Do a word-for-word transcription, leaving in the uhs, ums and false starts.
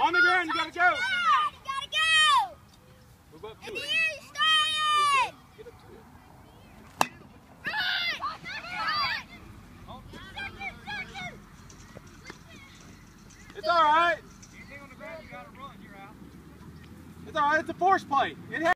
On the ground, you gotta go. You gotta go. Move up to And it. here you start. Get up to it. It's all right. Anything on the ground, you gotta run. You're out. It's all right. It's a force plate. It